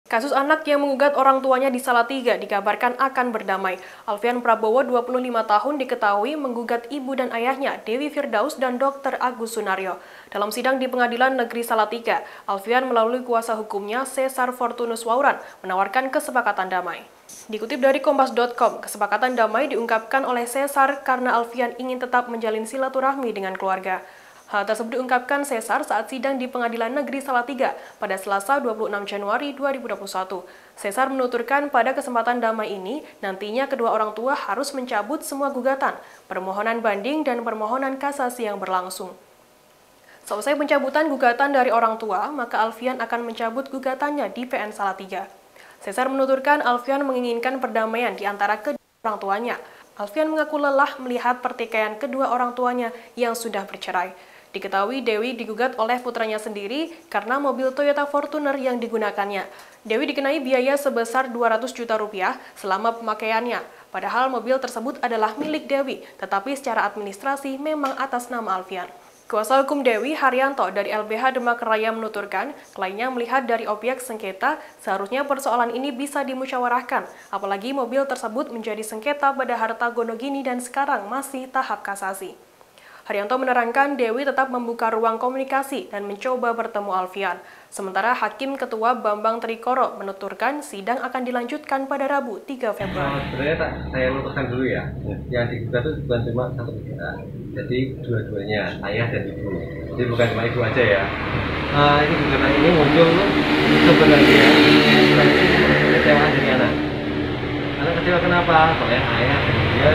Kasus anak yang menggugat orang tuanya di Salatiga dikabarkan akan berdamai. Alfian Prabowo, 25 tahun, diketahui menggugat ibu dan ayahnya, Dewi Firdaus dan Dr. Agus Sunaryo. Dalam sidang di Pengadilan Negeri Salatiga, Alfian melalui kuasa hukumnya, Cesar Fortunus Wauran, menawarkan kesepakatan damai. Dikutip dari Kompas.com, kesepakatan damai diungkapkan oleh Cesar karena Alfian ingin tetap menjalin silaturahmi dengan keluarga. Hal tersebut diungkapkan Cesar saat sidang di Pengadilan Negeri Salatiga pada Selasa 26 Januari 2021. Cesar menuturkan pada kesempatan damai ini, nantinya kedua orang tua harus mencabut semua gugatan, permohonan banding, dan permohonan kasasi yang berlangsung. Selesai pencabutan gugatan dari orang tua, maka Alfian akan mencabut gugatannya di PN Salatiga. Cesar menuturkan Alfian menginginkan perdamaian di antara kedua orang tuanya. Alfian mengaku lelah melihat pertikaian kedua orang tuanya yang sudah bercerai. Diketahui Dewi digugat oleh putranya sendiri karena mobil Toyota Fortuner yang digunakannya. Dewi dikenai biaya sebesar 200 juta rupiah selama pemakaiannya. Padahal mobil tersebut adalah milik Dewi, tetapi secara administrasi memang atas nama Alfian. Kuasa hukum Dewi, Haryanto, dari LBH Demak Raya menuturkan, kliennya melihat dari objek sengketa, seharusnya persoalan ini bisa dimusyawarahkan, apalagi mobil tersebut menjadi sengketa pada harta Gonogini dan sekarang masih tahap kasasi. Haryanto menerangkan Dewi tetap membuka ruang komunikasi dan mencoba bertemu Alfian. Sementara Hakim Ketua Bambang Trikoro menuturkan sidang akan dilanjutkan pada Rabu 3 Februari. Sebenarnya saya luruskan dulu ya. Yang digugat itu bukan cuma satu negara. Jadi dua-duanya, ayah dan ibu. Jadi bukan cuma ibu aja ya. Ini gugatan ini muncul sebenarnya kecewaan dari anak. Anak kecewa kenapa? Soalnya ayah dan dia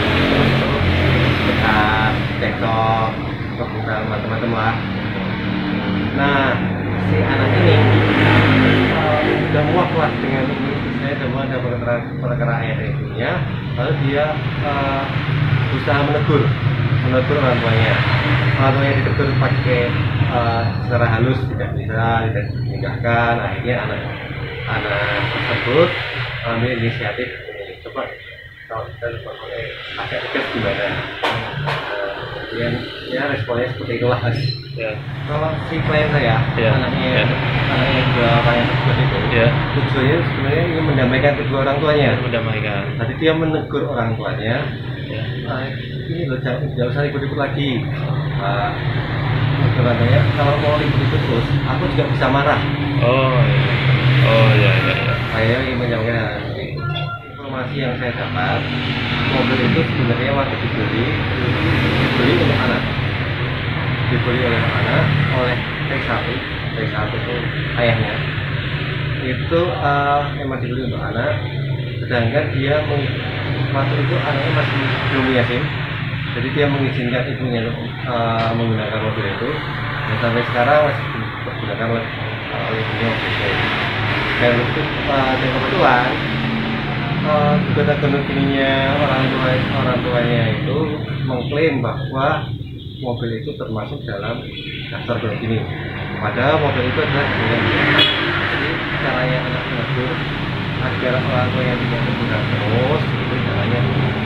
dekat, cekcok, kebukan macam-macam lah. Nah, si anak ini sudah muak lah dengan ini. Saya sudah muak dengan perkara ayah dan ibunya. Lalu dia berusaha menegur orang tuanya. Orang tuanya ditegur pakai secara halus, tidak dinikahkan. Akhirnya anak tersebut ambil inisiatif ini. Coba kalau kita agak tegas gimana? Kemudian ya responnya seperti itulah mas. Ya. Kalau si klien saya, anaknya juga klien tersebut itu, tujuannya sebenarnya ingin mendamaikan kedua orang tuanya. Tadi dia menegur orang tuanya. Ini loh, jangan usah ikut-ikut lagi. Katanya kalau mau ikut-ikut terus, aku juga bisa marah. Oh iya. Saya ingin menyampaikan informasi yang saya dapat, mobil itu sebenarnya waktu dibeli untuk anak, dibeli oleh anak oleh T1 itu ayahnya. Itu memang dibeli untuk anak, sedangkan dia waktu itu anaknya masih belum punya SIM, jadi dia mengizinkan ibunya menggunakan mobil itu, dan sampai sekarang masih digunakan oleh ibunya mobil itu. Dan kebetulan gugatan Gonogininya orang tuanya itu mengklaim bahwa mobil itu termasuk dalam daftar Gonogini. Padahal mobil itu adalah dengan jadi caranya anak menegur agar orang tuanya tidak menggunakan terus, itu caranya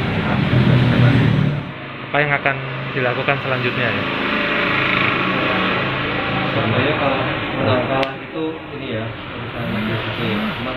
apa yang akan dilakukan selanjutnya ya? Sebenarnya kalau menangkal itu ini ya urusan negosiasi. Cuma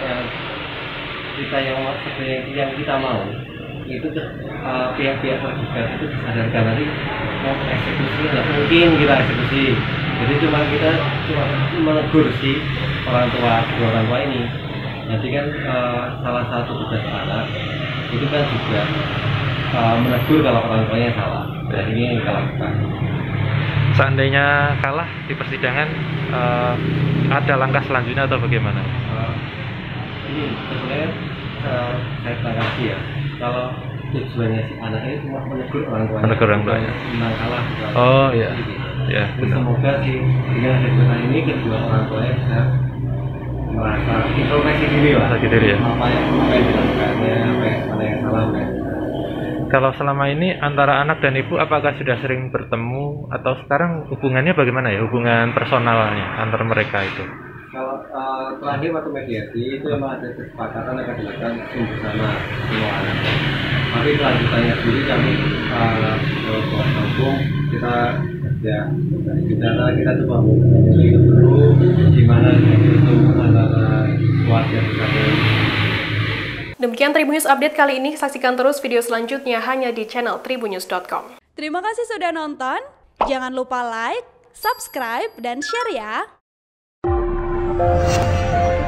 yang kita mau itu pihak-pihak tergugat itu disadarkan nanti mau eksekusi nggak mungkin kita eksekusi. Jadi kita cuma menegur si kedua orang tua ini. Nanti kan salah satu tugas anak itu kan juga menegur kalau orang tuanya salah. Dan ini yang kita lakukan. Seandainya kalah di persidangan, ada langkah selanjutnya atau bagaimana? Ini sebenarnya saya tanggapi ya, kalau tujuannya si anak ini cuma menegur orang tuanya, menang kalah. Iya. Ya, semoga dengan hadirnya ini kedua orang tuanya bisa merasa introspeksi diri lah. Apa yang dilakukannya, mana yang salah. Kalau selama ini antara anak dan ibu apakah sudah sering bertemu atau sekarang hubungannya bagaimana ya, hubungan personalnya antar mereka itu? Kalau terakhir waktu mediasi itu memang ada kesepakatan akan dilakukan bersama semua anak. Tapi kelanjutannya sendiri kami kuasa hukum kita Ya kita coba mencari dulu gimana itu antara keluarga kita. Demikian Tribunnews Update kali ini. Saksikan terus video selanjutnya hanya di channel tribunnews.com. Terima kasih sudah nonton. Jangan lupa like, subscribe, dan share ya.